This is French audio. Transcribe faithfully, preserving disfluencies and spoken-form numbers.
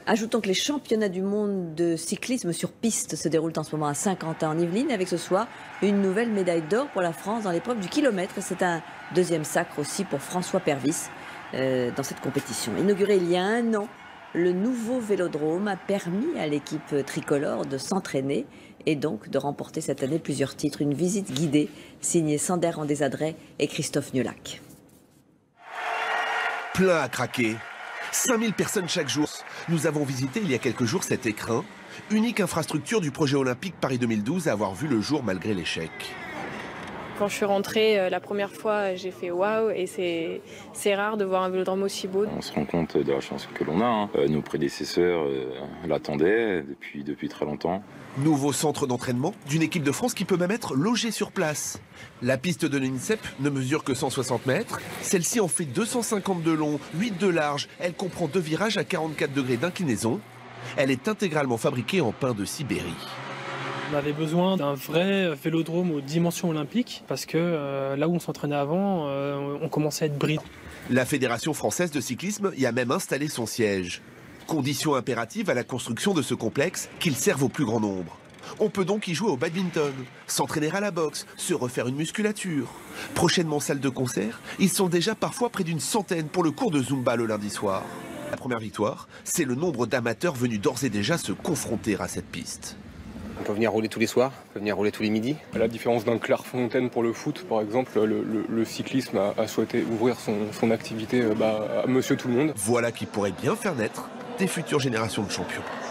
Ajoutons que les championnats du monde de cyclisme sur piste se déroulent en ce moment à Saint-Quentin en Yvelines, avec ce soir une nouvelle médaille d'or pour la France dans l'épreuve du kilomètre. C'est un deuxième sacre aussi pour François Pervis euh, dans cette compétition. Inauguré il y a un an, le nouveau vélodrome a permis à l'équipe tricolore de s'entraîner et donc de remporter cette année plusieurs titres. Une visite guidée signée Sander Andézadret et Christophe Niolac. Plein à craquer. cinq mille personnes chaque jour. Nous avons visité il y a quelques jours cet écrin, unique infrastructure du projet olympique Paris deux mille douze à avoir vu le jour malgré l'échec. Quand je suis rentrée euh, la première fois, j'ai fait waouh, et c'est rare de voir un vélodrome aussi beau. On se rend compte de la chance que l'on a. Hein. Euh, nos prédécesseurs euh, l'attendaient depuis, depuis très longtemps. Nouveau centre d'entraînement d'une équipe de France qui peut même être logée sur place. La piste de l'INSEP ne mesure que cent soixante mètres. Celle-ci en fait deux cent cinquante de long, huit de large. Elle comprend deux virages à quarante-quatre degrés d'inclinaison. Elle est intégralement fabriquée en pin de Sibérie. On avait besoin d'un vrai vélodrome aux dimensions olympiques parce que euh, là où on s'entraînait avant, euh, on commençait à être bridé. La Fédération française de cyclisme y a même installé son siège. Condition impérative à la construction de ce complexe, qu'il serve au plus grand nombre. On peut donc y jouer au badminton, s'entraîner à la boxe, se refaire une musculature. Prochainement salle de concert, ils sont déjà parfois près d'une centaine pour le cours de Zumba le lundi soir. La première victoire, c'est le nombre d'amateurs venus d'ores et déjà se confronter à cette piste. On peut venir rouler tous les soirs, on peut venir rouler tous les midis. À la différence d'un Clairefontaine pour le foot, par exemple, le, le, le cyclisme a, a souhaité ouvrir son, son activité bah, à monsieur tout le monde. Voilà qui pourrait bien faire naître des futures générations de champions.